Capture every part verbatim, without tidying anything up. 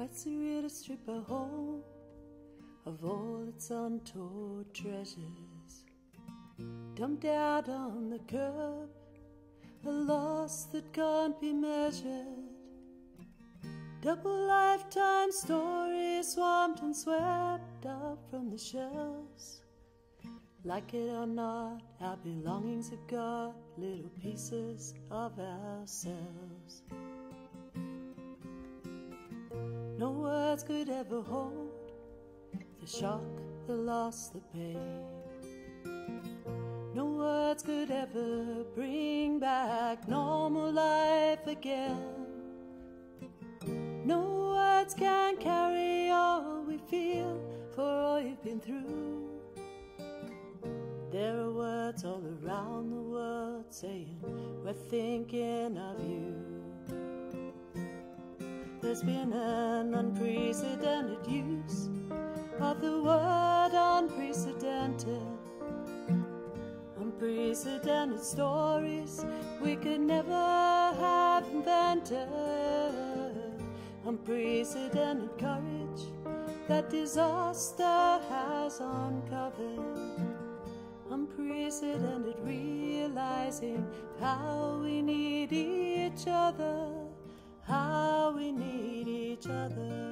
What's the real strip a home of all its untold treasures? Dumped out on the curb, a loss that can't be measured. Double lifetime stories swamped and swept up from the shelves. Like it or not, our belongings have got little pieces of ourselves. No words could ever hold the shock, the loss, the pain. No words could ever bring back normal life again. No words can carry all we feel for all you've been through. There are words all around the world saying we're thinking of you. There's been an unprecedented use of the word unprecedented. Unprecedented stories we could never have invented. Unprecedented courage that disaster has uncovered. Unprecedented realizing how we need each other, how we need each other.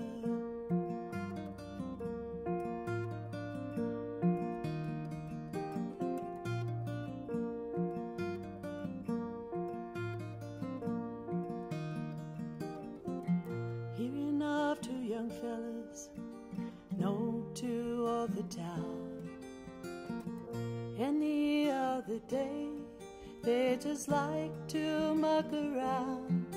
Hear enough to young fellas, known to all the town. Any other day, they just like to muck around.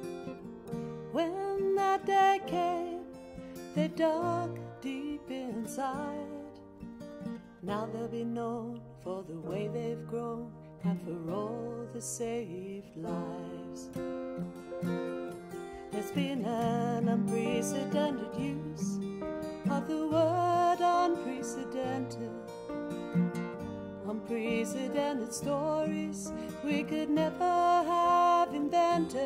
When that day came, they dug deep inside. Now they'll be known for the way they've grown and for all the saved lives. There's been an unprecedented use of the word unprecedented. Unprecedented stories we could never have invented.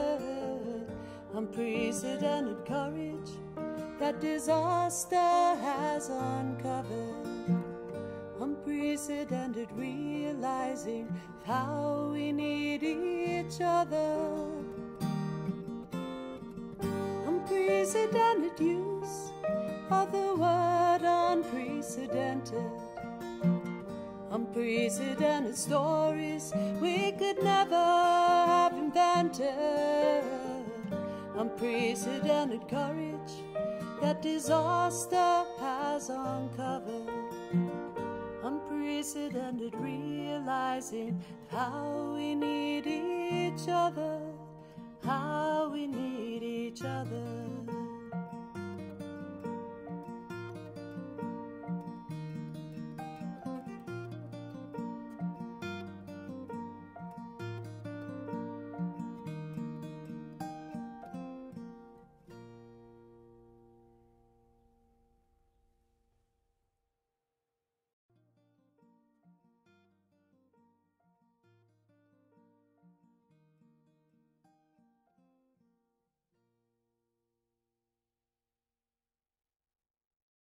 Unprecedented courage that disaster has uncovered. Unprecedented realizing of how we need each other. Unprecedented use of the word unprecedented. Unprecedented stories we could never have invented. Unprecedented courage that disaster has uncovered. Unprecedented realizing how we need each other, how we need each other.